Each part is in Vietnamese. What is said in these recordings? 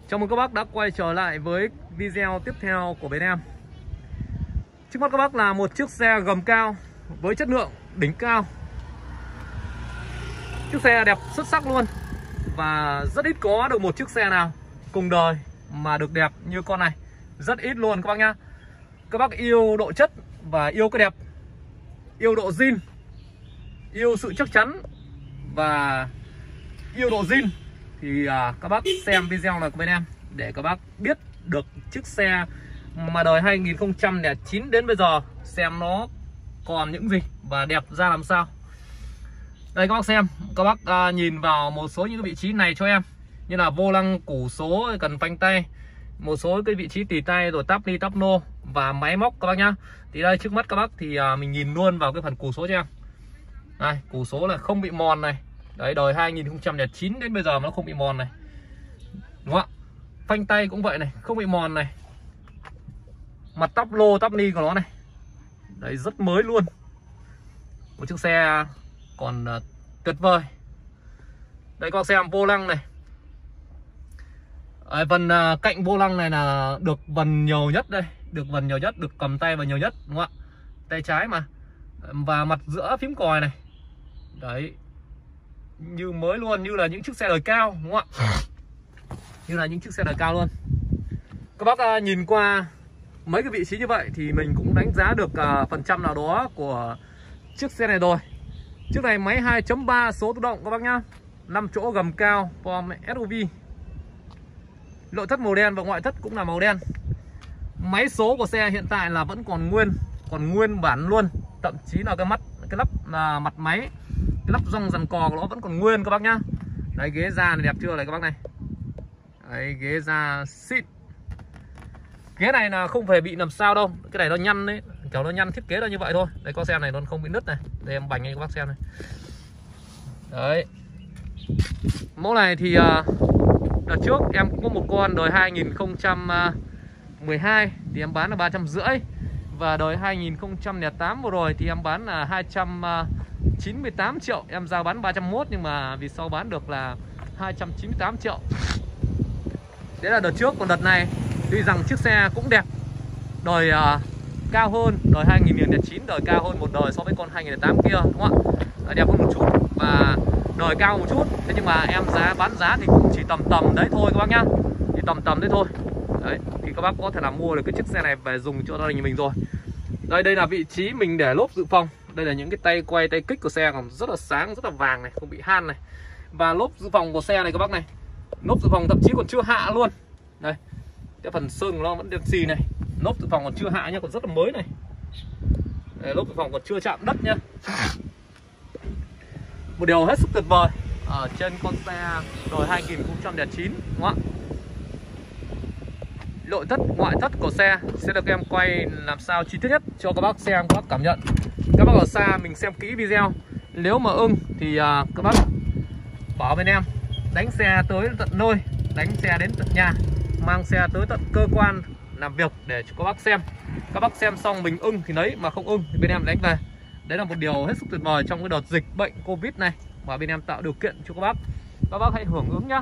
Chào mừng các bác đã quay trở lại với video tiếp theo của bên em. Trước mắt các bác là một chiếc xe gầm cao với chất lượng đỉnh cao. Chiếc xe đẹp xuất sắc luôn. Và rất ít có được một chiếc xe nào cùng đời mà được đẹp như con này. Rất ít luôn các bác nhá. Các bác yêu độ chất và yêu cái đẹp, yêu độ zin, yêu sự chắc chắn và yêu độ zin thì các bác xem video này của bên em để các bác biết được chiếc xe mà đời 2009 đến bây giờ xem nó còn những gì và đẹp ra làm sao. Đây các bác xem, các bác nhìn vào một số những cái vị trí này cho em, như là vô lăng, củ số, cần phanh tay, một số cái vị trí tì tay, rồi tắp ni tắp nô và máy móc các bác nhá. Thì đây trước mắt các bác thì mình nhìn luôn vào cái phần củ số cho em. Đây, củ số là không bị mòn này. Đấy, đời 2009 đến bây giờ nó không bị mòn này. Đúng không ạ? Phanh tay cũng vậy này, không bị mòn này. Mặt tắp lô, tắp ni của nó này. Đấy, rất mới luôn. Một chiếc xe còn tuyệt vời. Đây các bác xem vô lăng này. Phần cạnh vô lăng này là được vần nhiều nhất đây. Được vần nhiều nhất, được cầm tay vào nhiều nhất. Đúng không ạ? Tay trái mà. Và mặt giữa phím còi này. Đấy, như mới luôn, như là những chiếc xe đời cao, đúng không ạ? Như là những chiếc xe đời cao luôn. Các bác nhìn qua mấy cái vị trí như vậy thì mình cũng đánh giá được phần trăm nào đó của chiếc xe này rồi. Chiếc này máy 2.3 số tự động các bác nhá. 5 chỗ gầm cao, form SUV. Nội thất màu đen và ngoại thất cũng là màu đen. Máy số của xe hiện tại là vẫn còn nguyên bản luôn. Thậm chí là cái lắp là mặt máy, cái lắp rong dằn cò của nó vẫn còn nguyên các bác nhá. Đấy, ghế da này đẹp chưa này các bác này. Đấy, ghế da xịn. Ghế này là không phải bị làm sao đâu. Cái này nó nhăn đấy, kiểu nó nhăn thiết kế là như vậy thôi. Đây con xe này nó không bị nứt này. Đây em bành cho các bác xem này. Đấy. Mẫu này thì đợt trước em cũng có một con đời 2012 thì em bán là 350. Và đời 2008 vừa rồi thì em bán là 298 triệu. Em giao bán 301 nhưng mà vì sau bán được là 298 triệu. Đấy là đợt trước. Còn đợt này tuy rằng chiếc xe cũng đẹp, đời cao hơn, đời 2009 đời cao hơn một đời so với con 2008 kia, đúng không ạ? Đẹp hơn một chút và đời cao một chút. Thế nhưng mà em bán giá thì cũng chỉ tầm đấy thôi các bác nhá. Chỉ tầm đấy thôi. Đấy, thì các bác có thể là mua được cái chiếc xe này về dùng cho gia đình mình rồi. Đây là vị trí mình để lốp dự phòng. Đây là những cái tay quay, tay kích của xe còn rất là sáng, rất là vàng này, không bị han này. Và lốp dự phòng của xe này các bác này, lốp dự phòng thậm chí còn chưa hạ luôn. Đây, cái phần sơn của nó vẫn đen xì này. Lốp dự phòng còn chưa hạ nhá, còn rất là mới này. Đây, lốp dự phòng còn chưa chạm đất nhá. Một điều hết sức tuyệt vời ở trên con xe đời 2009, đúng không ạ? Nội thất, ngoại thất của xe sẽ được em quay làm sao chi tiết nhất cho các bác xem, các bác cảm nhận. Các bác ở xa mình xem kỹ video, nếu mà ưng thì các bác bảo bên em đánh xe tới tận nơi, đánh xe đến tận nhà, mang xe tới tận cơ quan làm việc để cho các bác xem. Các bác xem xong mình ưng thì lấy, mà không ưng thì bên em đánh về. Đấy là một điều hết sức tuyệt vời trong cái đợt dịch bệnh Covid này mà bên em tạo điều kiện cho các bác. Các bác hãy hưởng ứng nhá.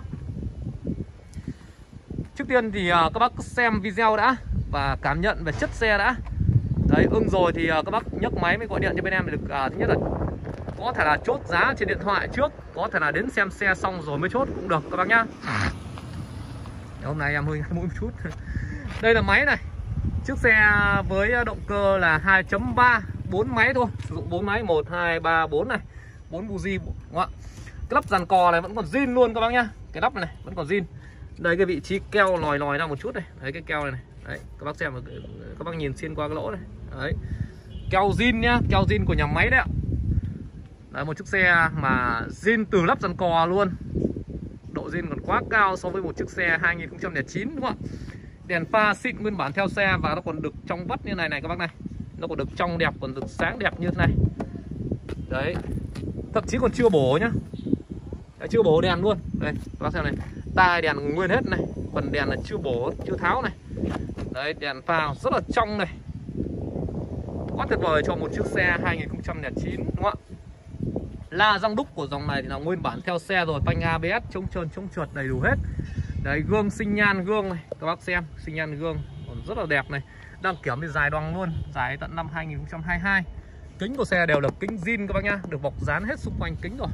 Trước tiên thì các bác xem video đã và cảm nhận về chất xe đã. Đấy, ưng rồi thì các bác nhấc máy mới gọi điện cho bên em được. Thứ nhất là có thể là chốt giá trên điện thoại trước, có thể là đến xem xe xong rồi mới chốt cũng được các bác nhá. Hôm nay em hơi ngắt mũi một chút. Đây là máy này. Chiếc xe với động cơ là 2.3, 4 máy thôi, sử dụng 4 máy, 1 2 3 4 này, 4 buji, đúng không ạ? Cái lắp dàn cò này vẫn còn zin luôn các bác nhá. Cái lắp này vẫn còn zin. Đây cái vị trí keo lòi ra một chút này. Đấy, cái keo này. Đấy, các bác xem, các bác nhìn xuyên qua cái lỗ này. Đấy. Keo zin nhá, keo zin của nhà máy đấy ạ. Đấy, một chiếc xe mà zin từ lắp dàn cò luôn. Độ zin còn quá cao so với một chiếc xe 2009, đúng không ạ? Đèn pha xịn nguyên bản theo xe và nó còn được trong vắt như này này các bác này. Nó còn được trong đẹp, còn được sáng đẹp như thế này. Đấy. Thậm chí còn chưa bổ nhá. Đấy, chưa bổ đèn luôn. Đây, các bác xem này. Tai đèn nguyên hết này, phần đèn là chưa bổ, chưa tháo này. Đấy, đèn pha rất là trong này. Quá tuyệt vời cho một chiếc xe 2009, đúng không ạ? La răng đúc của dòng này thì là nguyên bản theo xe rồi, phanh ABS, chống trơn chống trượt đầy đủ hết. Đấy, gương sinh nhan gương này các bác xem, sinh nhan gương còn rất là đẹp này. Đăng kiểm thì dài đoằng luôn, dài tận năm 2022. Kính của xe đều là kính zin các bác nhá, được bọc dán hết xung quanh kính rồi.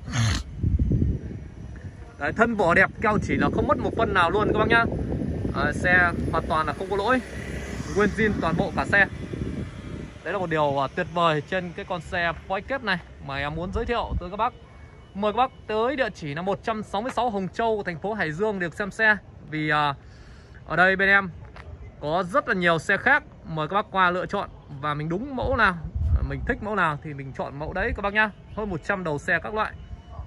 Đấy, thân vỏ đẹp, keo chỉ là không mất một phân nào luôn các bác nhá. Xe hoàn toàn là không có lỗi, nguyên zin toàn bộ cả xe. Đấy là một điều tuyệt vời trên cái con xe Voicap này mà em muốn giới thiệu tới các bác. Mời các bác tới địa chỉ là 166 Hồng Châu, thành phố Hải Dương được xem xe. Vì ở đây bên em có rất là nhiều xe khác, mời các bác qua lựa chọn. Và mình đúng mẫu nào, mình thích mẫu nào thì mình chọn mẫu đấy các bác nhá. Hơn 100 đầu xe các loại.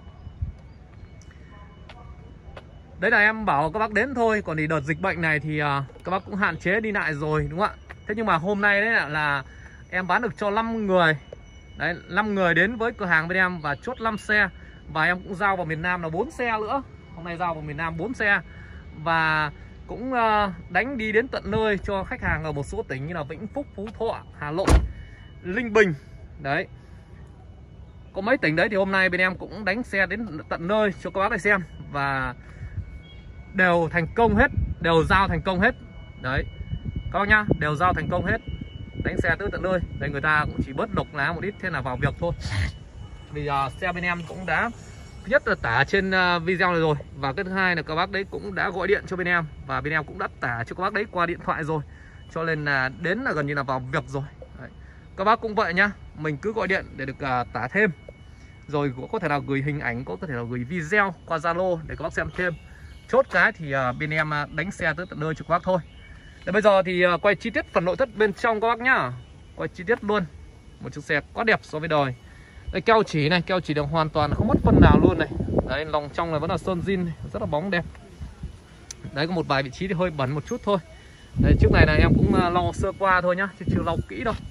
Đấy là em bảo các bác đến thôi. Còn thì đợt dịch bệnh này thì các bác cũng hạn chế đi lại rồi đúng không ạ. Thế nhưng mà hôm nay đấy là em bán được cho 5 người. Đấy, 5 người đến với cửa hàng bên em và chốt 5 xe. Và em cũng giao vào miền Nam là 4 xe nữa. Hôm nay giao vào miền Nam 4 xe. Và cũng đánh đi đến tận nơi cho khách hàng ở một số tỉnh như là Vĩnh Phúc, Phú Thọ, Hà Nội, Ninh Bình. Đấy, có mấy tỉnh đấy thì hôm nay bên em cũng đánh xe đến tận nơi cho các bác này xem. Và đều thành công hết, đều giao thành công hết. Đấy các bác nhá, đều giao thành công hết, đánh xe tới tận nơi. Đây người ta cũng chỉ bớt độc lá một ít, thế là vào việc thôi. Vì xe bên em cũng đã, thứ nhất là tả trên video này rồi. Và cái thứ hai là các bác đấy cũng đã gọi điện cho bên em. Và bên em cũng đã tả cho các bác đấy qua điện thoại rồi. Cho nên là đến là gần như là vào việc rồi. Đấy. Các bác cũng vậy nhá, mình cứ gọi điện để được tả thêm. Rồi có thể là gửi hình ảnh, có thể là gửi video qua Zalo để các bác xem thêm. Chốt cái thì bên em đánh xe tới tận nơi cho các bác thôi. Để bây giờ thì quay chi tiết phần nội thất bên trong các bác nhá. Quay chi tiết luôn. Một chiếc xe quá đẹp so với đời. Đây, keo chỉ này, keo chỉ được hoàn toàn không mất phân nào luôn này. Đấy, lòng trong này vẫn là sơn zin, rất là bóng đẹp. Đấy, có một vài vị trí thì hơi bẩn một chút thôi. Đấy, chiếc này là em cũng lau sơ qua thôi nhá, chứ chưa lau kỹ đâu.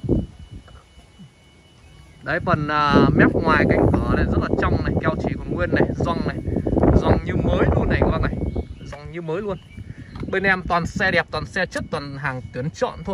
Đấy, phần mép ngoài cánh cửa này rất là trong này, keo chỉ còn nguyên này, gioăng như mới luôn này các bác này, gioăng như mới luôn. Bên em toàn xe đẹp, toàn xe chất, toàn hàng tuyển chọn thôi.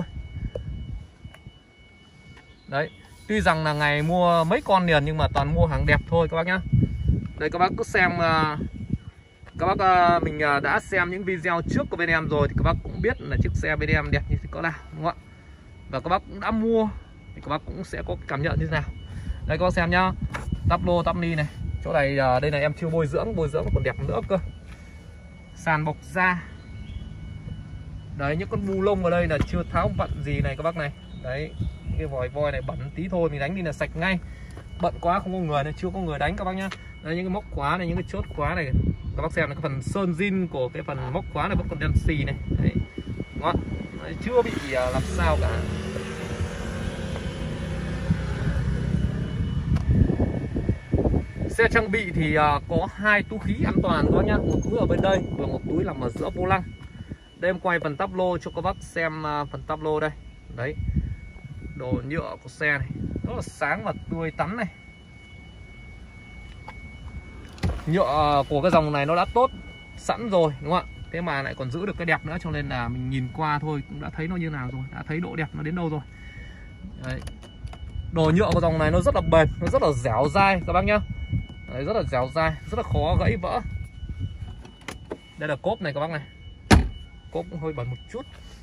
Đấy, tuy rằng là ngày mua mấy con liền nhưng mà toàn mua hàng đẹp thôi các bác nhá. Đây các bác cứ xem, các bác mình đã xem những video trước của bên em rồi thì các bác cũng biết là chiếc xe bên em đẹp như thế có nào đúng không ạ. Và các bác cũng đã mua thì các bác cũng sẽ có cảm nhận như thế nào. Đây các bác xem nhá, tắp lô tắp ni này, chỗ này đây là em chưa bôi dưỡng còn đẹp nữa cơ. Sàn bọc da. Đấy, những con bu lông ở đây là chưa tháo vặn gì này các bác này. Đấy, cái vòi voi này bẩn tí thôi mình đánh đi là sạch ngay. Bận quá không có người này, chưa có người đánh các bác nhá. Đấy, những cái móc khóa này, những cái chốt khóa này các bác xem là cái phần sơn zin của cái phần móc khóa này vẫn còn đen xì này. Đấy, đó. Đấy, chưa bị làm sao cả. Xe trang bị thì có 2 túi khí an toàn đó nhá, một túi ở bên đây và một túi nằm ở giữa vô lăng. Đây em quay phần tắp lô cho các bác xem phần tắp lô đây. Đấy, đồ nhựa của xe này rất là sáng và tươi tắn này. Nhựa của cái dòng này nó đã tốt sẵn rồi đúng không ạ. Thế mà lại còn giữ được cái đẹp nữa, cho nên là mình nhìn qua thôi cũng đã thấy nó như nào rồi, đã thấy độ đẹp nó đến đâu rồi. Đấy, đồ nhựa của dòng này nó rất là bền, nó rất là dẻo dai các bác nhá. Đấy, rất là dẻo dai, rất là khó gãy vỡ. Đây là cốp này các bác này, cốp cũng hơi bẩn một chút.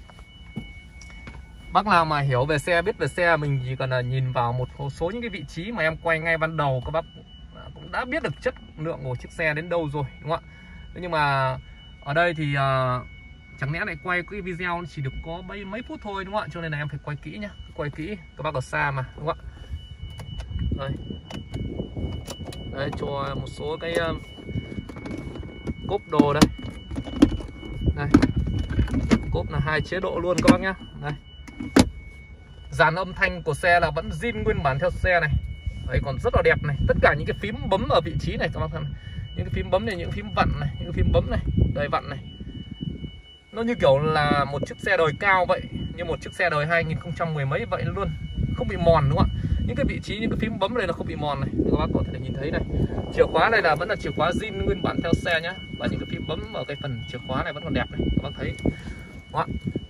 Bác nào mà hiểu về xe, biết về xe, mình chỉ cần là nhìn vào một số những cái vị trí mà em quay ngay ban đầu, các bác cũng đã biết được chất lượng của chiếc xe đến đâu rồi đúng không ạ. Thế nhưng mà ở đây thì chẳng lẽ lại quay cái video nó chỉ được có mấy phút thôi đúng không ạ. Cho nên là em phải quay kỹ nhá, quay kỹ, các bác ở xa mà đúng không ạ. Đây, đây cho một số cái cốp đồ đây. Đây, cốp là 2 chế độ luôn các bác nhá. Đây, dàn âm thanh của xe là vẫn zin nguyên bản theo xe này. Đấy, còn rất là đẹp này. Tất cả những cái phím bấm ở vị trí này các bác xem. Những cái phím bấm này, những phím vặn này, những cái phím bấm này, đây vặn này. Nó như kiểu là một chiếc xe đời cao vậy, như một chiếc xe đời 2010 mấy vậy luôn, không bị mòn đúng không ạ. Những cái vị trí, những cái phím bấm này nó không bị mòn này, các bác có thể nhìn thấy này. Chìa khóa này là vẫn là chìa khóa zin nguyên bản theo xe nhá. Và những cái phím bấm ở cái phần chìa khóa này vẫn còn đẹp này, các bác thấy đó.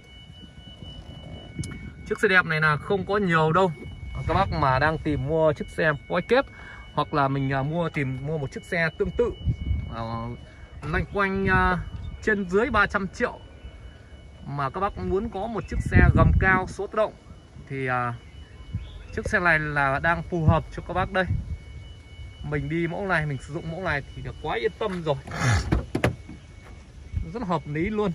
Chiếc xe đẹp này là không có nhiều đâu. Các bác mà đang tìm mua chiếc xe Voicap hoặc là mình tìm mua một chiếc xe tương tự loanh quanh trên dưới 300 triệu mà các bác muốn có một chiếc xe gầm cao số tự động thì chiếc xe này là đang phù hợp cho các bác đây. Mình đi mẫu này, mình sử dụng mẫu này thì quá yên tâm rồi, rất là hợp lý luôn.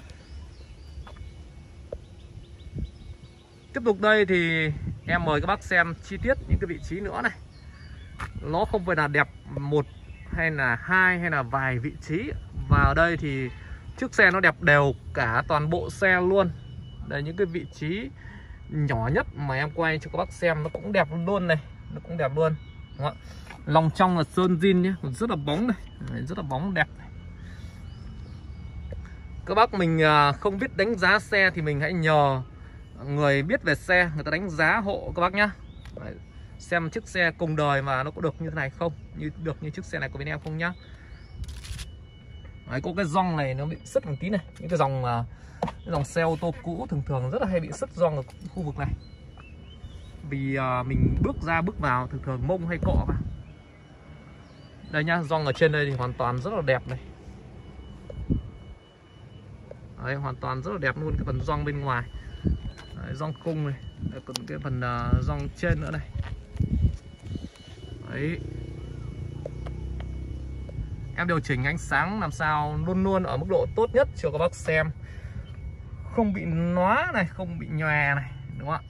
Tiếp tục đây thì em mời các bác xem chi tiết những cái vị trí nữa này. Nó không phải là đẹp một hay là hai hay là vài vị trí, và ở đây thì chiếc xe nó đẹp đều cả toàn bộ xe luôn. Đây những cái vị trí nhỏ nhất mà em quay cho các bác xem nó cũng đẹp luôn này, nó cũng đẹp luôn. Đúng không? Lòng trong là sơn zin nhé, rất là bóng này, rất là bóng đẹp này. Các bác mình không biết đánh giá xe thì mình hãy nhờ người biết về xe, người ta đánh giá hộ các bác nhá. Đấy, xem chiếc xe cùng đời mà nó có được như thế này không, được như chiếc xe này của bên em không nhá. Đấy, có cái gioăng này nó bị sứt một tí này, những cái dòng xe ô tô cũ thường rất là hay bị sứt gioăng ở khu vực này, vì mình bước ra bước vào thường mông hay cọ vào. Đây nhá, gioăng ở trên đây thì hoàn toàn rất là đẹp này. Đấy, hoàn toàn rất là đẹp luôn cái phần gioăng bên ngoài. Đấy, gioăng khung này, đấy, còn cái phần gioăng trên nữa này. Đấy, em điều chỉnh ánh sáng làm sao luôn luôn ở mức độ tốt nhất cho các bác xem, không bị nóa này, không bị nhòe này, đúng không ạ?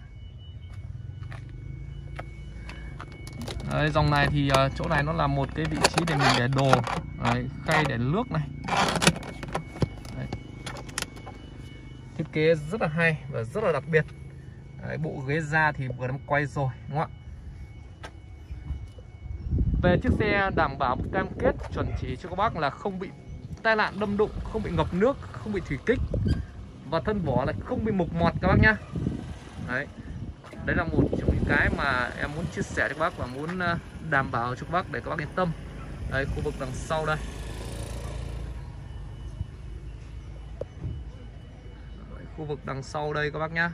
Đấy, dòng này thì chỗ này nó là một cái vị trí để mình để đồ. Đấy, khay để nước này. Đấy, thiết kế rất là hay và rất là đặc biệt. Đấy, bộ ghế da thì vừa em quay rồi, đúng không ạ? Về chiếc xe đảm bảo cam kết chuẩn chỉ cho các bác là không bị tai nạn đâm đụng, không bị ngập nước, không bị thủy kích, và thân vỏ lại không bị mục mọt các bác nhá. Đấy, đấy là một trong những cái mà em muốn chia sẻ cho các bác và muốn đảm bảo cho các bác để các bác yên tâm. Đấy, khu vực đằng sau đây. Đấy, khu vực đằng sau đây các bác nhá.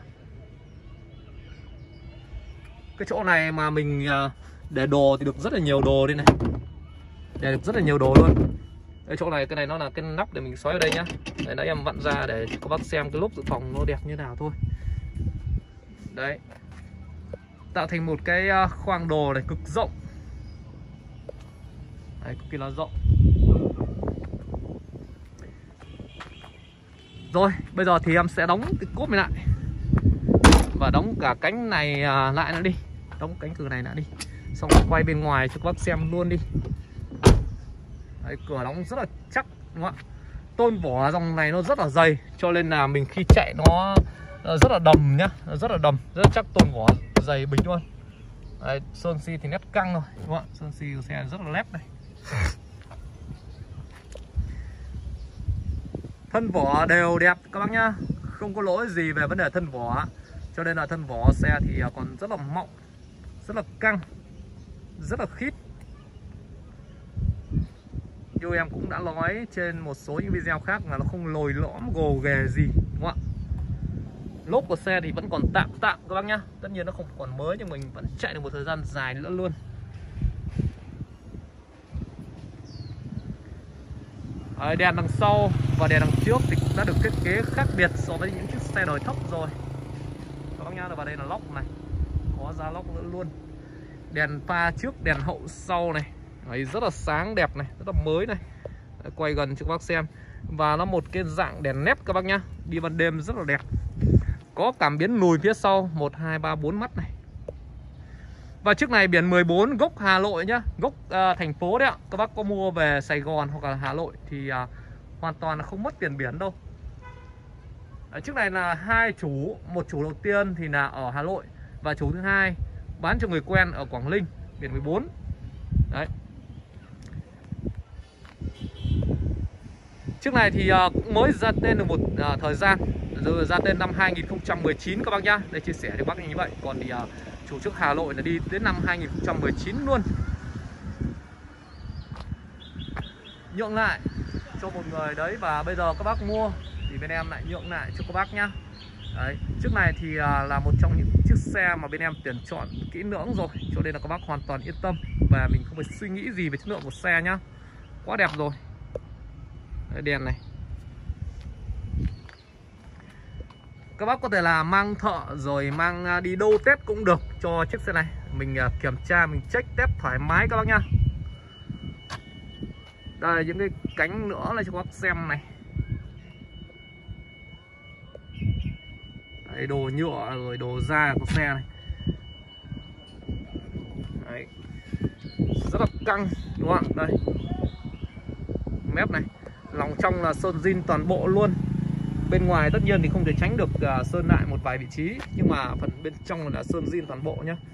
Cái chỗ này mà mình để đồ thì được rất là nhiều đồ đây này, để được rất là nhiều đồ luôn. Cái chỗ này, cái này nó là cái nắp để mình xoáy vào đây nhá. Đấy, nãy em vặn ra để cho các bác xem cái lốp dự phòng nó đẹp như nào thôi. Đấy, tạo thành một cái khoang đồ này cực rộng. Đấy, cực kỳ là rộng. Rồi, bây giờ thì em sẽ đóng cái cốp này lại và đóng cả cánh này lại nữa đi, đóng cánh cửa này lại đi, xong rồi quay bên ngoài cho các bác xem luôn đi. Đấy, cửa đóng rất là chắc, đúng không ạ? Tôn vỏ dòng này nó rất là dày, cho nên là mình khi chạy nó rất là đầm nhá, rất là đầm, rất là chắc, tôn vỏ dày bình luôn. Đấy, sơn xi thì nét căng rồi, đúng không ạ? Sơn xi của xe rất là lép này. Thân vỏ đều đẹp các bác nhá, không có lỗi gì về vấn đề thân vỏ, cho nên là thân vỏ xe thì còn rất là mọng, rất là căng, rất là khít. Như em cũng đã nói trên một số những video khác là nó không lồi lõm gồ ghề gì, đúng không ạ? Lốp của xe thì vẫn còn tạm các bác nhá. Tất nhiên nó không còn mới nhưng mình vẫn chạy được một thời gian dài nữa luôn. Đèn đằng sau và đèn đằng trước thì cũng đã được thiết kế khác biệt so với những chiếc xe đời thấp rồi các bác nhá. Và đây là lốc này, có ra lốc nữa luôn. Đèn pha trước, đèn hậu sau này. Đấy, rất là sáng đẹp này, rất là mới này. Đấy, quay gần cho các bác xem. Và nó một cái dạng đèn nếp các bác nhá, đi ban đêm rất là đẹp. Có cảm biến lùi phía sau 1, 2, 3, 4 mắt này. Và chiếc này biển 14 gốc Hà Nội nhá, gốc thành phố đấy ạ. Các bác có mua về Sài Gòn hoặc là Hà Nội thì hoàn toàn là không mất tiền biển đâu. Chiếc này là hai chủ, một chủ đầu tiên thì là ở Hà Nội và chủ thứ hai bán cho người quen ở Quảng Ninh, biển 14. Đấy. Chiếc này thì cũng mới ra tên được một thời gian, rồi ra tên năm 2019 các bác nhá. Đây chia sẻ cho các bác như vậy. Còn thì chủ trước Hà Nội là đi đến năm 2019 luôn. Nhượng lại cho một người đấy, và bây giờ các bác mua thì bên em lại nhượng lại cho các bác nhá. Đấy, chiếc này thì là một trong những chiếc xe mà bên em tuyển chọn kỹ lưỡng rồi, cho nên là các bác hoàn toàn yên tâm và mình không phải suy nghĩ gì về chất lượng của xe nhá. Quá đẹp rồi. Đấy, đèn này Các bác có thể là mang thợ rồi mang đi đô test cũng được cho chiếc xe này. Mình kiểm tra, mình check test thoải mái các bác nhá. Đây là những cái cánh nữa này cho các bác xem này. Đây, đồ nhựa rồi đồ da của xe này. Đấy. Rất là căng đúng không ạ? Đây. Mép này, lòng trong là sơn zin toàn bộ luôn. Bên ngoài tất nhiên thì không thể tránh được sơn lại một vài vị trí, nhưng mà phần bên trong là sơn zin toàn bộ nhá.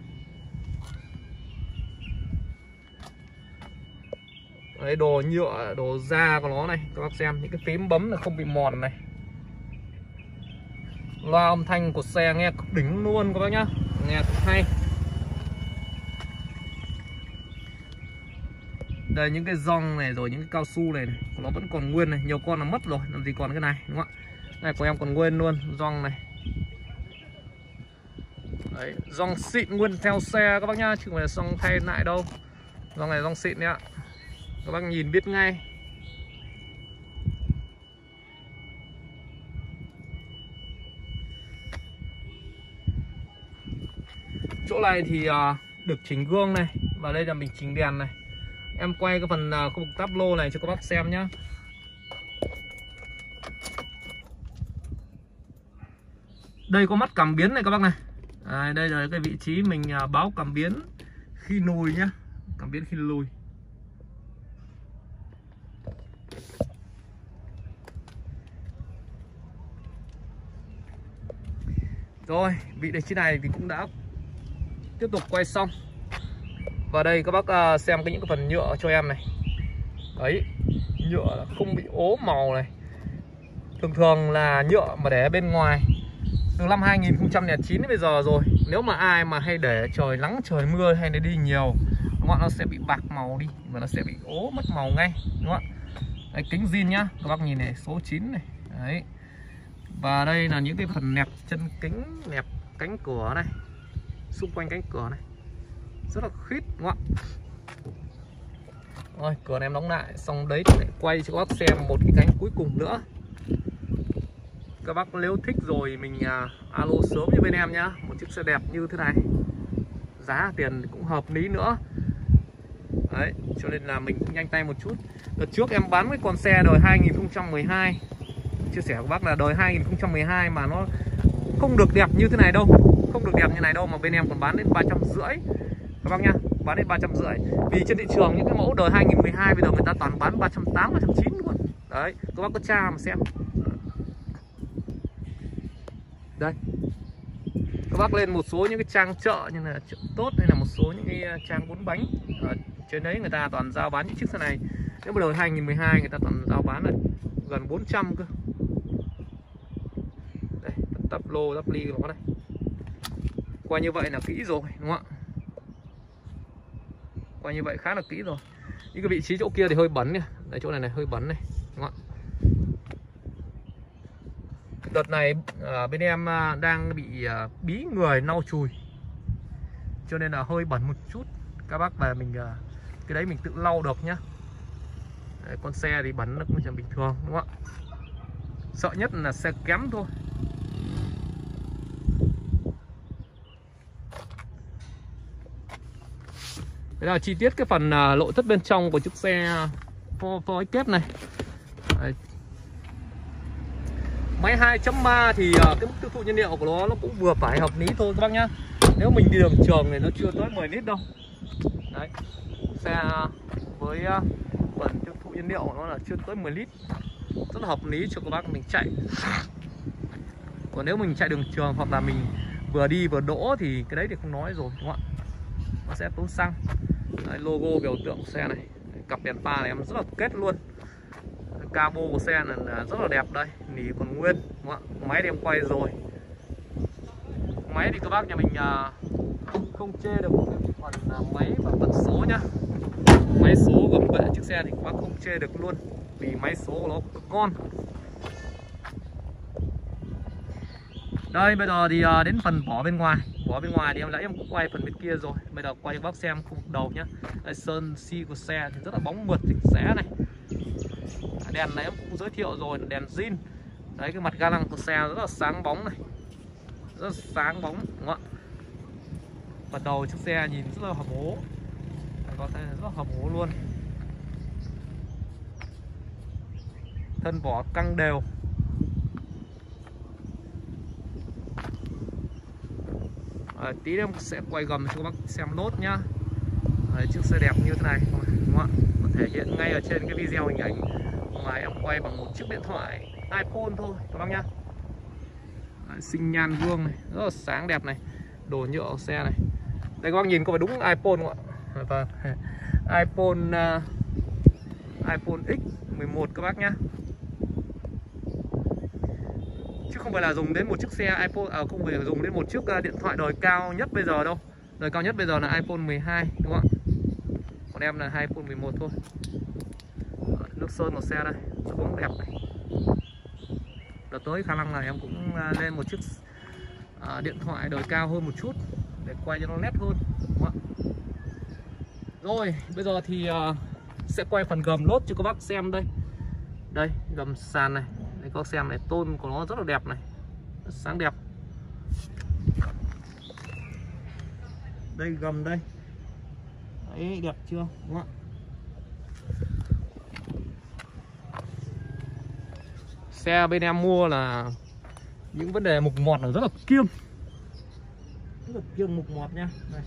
Đấy, đồ nhựa, đồ da của nó này, các bác xem những cái phím bấm là không bị mòn này. Loa âm thanh của xe nghe cực đỉnh luôn các bác nhá, nghe cực hay. Đây những cái gioăng này rồi những cái cao su này, nó vẫn còn nguyên này, nhiều con là mất rồi, làm gì còn cái này đúng không ạ? Này của em còn nguyên luôn, gioăng này. Đấy, gioăng xịn nguyên theo xe các bác nhá, chứ không phải là gioăng thay lại đâu. Gioăng này gioăng xịn đấy ạ. Các bác nhìn biết ngay. Chỗ này thì được chỉnh gương này, và đây là mình chỉnh đèn này. Em quay cái phần khu vực táp lô này cho các bác xem nhá. Đây có mắt cảm biến này các bác này. Đây là cái vị trí mình báo cảm biến khi lùi nhá. Cảm biến khi lùi. Rồi, vị trí này thì cũng đã tiếp tục quay xong. Và đây các bác xem những cái phần nhựa cho em này. Đấy, nhựa là không bị ố màu này. Thường thường là nhựa mà để bên ngoài từ năm 2009 đến bây giờ rồi. Nếu mà ai mà hay để trời nắng trời mưa hay là đi nhiều, đúng không? Nó sẽ bị bạc màu đi và nó sẽ bị ố mất màu ngay, đúng không ạ? Đây, kính zin nhá, các bác nhìn này, số 9 này. Đấy. Và đây là những cái phần nẹp chân kính, nẹp cánh cửa này, xung quanh cánh cửa này rất là khít, đúng không ạ? Rồi, cửa này em đóng lại, xong đấy thì lại quay cho các bác xem một cái cánh cuối cùng nữa. Các bác nếu thích rồi mình alo sớm như bên em nhá. Một chiếc xe đẹp như thế này, giá tiền cũng hợp lý nữa. Đấy, cho nên là mình cũng nhanh tay một chút. Đợt trước em bán cái con xe đời 2012, chia sẻ của bác là đời 2012 mà nó không được đẹp như thế này đâu. Không được đẹp như này đâu mà bên em còn bán đến 350 các bác nhá, bán đến 350. Vì trên thị trường những cái mẫu đời 2012 bây giờ người ta toàn bán 380, 390 luôn. Đấy, các bác có tra mà xem. Đây, các bác lên một số những cái trang chợ như là chợ Tốt hay là một số những cái trang bốn bánh ở trên đấy người ta toàn giao bán những chiếc xe này. Nếu bây giờ 2012 người ta toàn giao bán là gần 400 cơ. Đây, tắp lô, tắp ly của nó đây. Qua như vậy là kỹ rồi, đúng không ạ? Qua như vậy khá là kỹ rồi. Những cái vị trí chỗ kia thì hơi bẩn nhỉ. Đấy, chỗ này này hơi bẩn này, đúng không ạ? Đợt này bên em đang bị bí người lau chùi, cho nên là hơi bẩn một chút. Các bác về mình cái đấy mình tự lau được nhá. Đấy, con xe thì bẩn nó cũng là bình thường, đúng không ạ? Sợ nhất là xe kém thôi. Đây là chi tiết cái phần nội thất bên trong của chiếc xe Ford Escape này. Đấy. Máy 2.3 thì cái mức tiêu thụ nhiên liệu của nó cũng vừa phải hợp lý thôi các bác nhá. Nếu mình đi đường trường thì nó chưa tới 10 lít đâu. Đấy. Xe với phần tiêu thụ nhiên liệu của nó là chưa tới 10 lít. Rất là hợp lý cho các bác mình chạy. Còn nếu mình chạy đường trường hoặc là mình vừa đi vừa đỗ thì cái đấy thì không nói rồi, đúng không ạ? Nó sẽ tốn xăng. Đấy, logo biểu tượng của xe này. Cặp đèn pha này em rất là kết luôn. Cabo của xe là rất là đẹp đây, nỉ còn nguyên, đúng không ạ? Máy thì em quay rồi. Máy thì các bác nhà mình không chê được phần máy và tần số nhá. Máy số gầm bệ chiếc xe thì các bác không chê được luôn, vì máy số của nó cực ngon. Đây bây giờ thì đến phần vỏ bên ngoài. Vỏ bên ngoài thì em cũng quay phần bên kia rồi. Bây giờ quay cho bác xem khu vực đầu nhá. Đây, sơn xi của xe thì rất là bóng mượt, sạch sẽ này. Đèn này em cũng giới thiệu rồi, đèn zin. Đấy, cái mặt ga lăng của xe rất là sáng bóng này, rất là sáng bóng đúng không ạ? Và đầu chiếc xe nhìn rất là hầm hố, có thể rất là hầm hố luôn. Thân vỏ căng đều. Tí em sẽ quay gầm cho các bác xem nốt nhá. Đấy, chiếc xe đẹp như thế này đúng không ạ? Có thể hiện ngay ở trên cái video hình ảnh mà em quay bằng một chiếc điện thoại iPhone thôi các bác nhá. Đấy, sinh nhan gương này rất là sáng đẹp này, đồ nhựa của xe này. Đây các bác nhìn có phải đúng iPhone không ạ? Vâng, iPhone iPhone X11 các bác nhá. Chứ không phải là dùng đến một chiếc xe iPhone, không phải dùng đến một chiếc điện thoại đời cao nhất bây giờ đâu. Đời cao nhất bây giờ là iPhone 12 đúng không ạ? Còn em là iPhone 11 thôi. Nước sơn của xe đây, nó cũng đẹp này. Đợt tới khả năng là em cũng lên một chiếc điện thoại đời cao hơn một chút để quay cho nó nét hơn đúng không ạ? Rồi, bây giờ thì sẽ quay phần gầm lốt cho các bác xem đây. Đây, gầm sàn này. Đây các bác xem này, tôn của nó rất là đẹp này, rất sáng đẹp. Đây gầm đây. Đấy, đẹp chưa đúng không ạ? Xe bên em mua là những vấn đề mục mọt là rất là kiêng. Rất là kiêng mục mọt nha. Đây.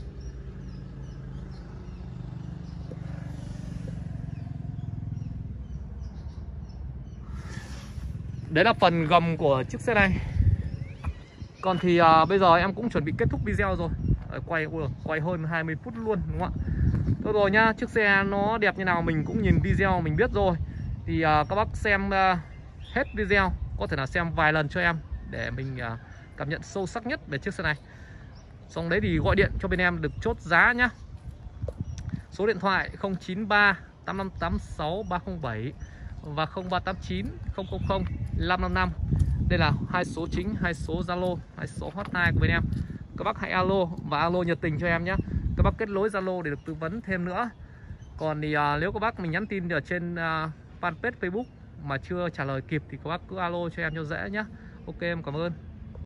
Đấy là phần gầm của chiếc xe này. Còn thì bây giờ em cũng chuẩn bị kết thúc video rồi. Quay hơn 20 phút luôn đúng không ạ? Thôi rồi nhá, chiếc xe nó đẹp như nào mình cũng nhìn video mình biết rồi. Thì các bác xem hết video, có thể là xem vài lần cho em để mình cảm nhận sâu sắc nhất về chiếc xe này. Xong đấy thì gọi điện cho bên em được chốt giá nhá. Số điện thoại 093 8586 307 và 0389 000 555. Đây là hai số chính, hai số Zalo, hai số hotline của bên em. Các bác hãy alo và alo nhiệt tình cho em nhé. Các bác kết nối Zalo để được tư vấn thêm nữa. Còn thì nếu các bác mình nhắn tin ở trên fanpage Facebook mà chưa trả lời kịp thì các bác cứ alo cho em cho dễ nhé. Ok, em cảm ơn.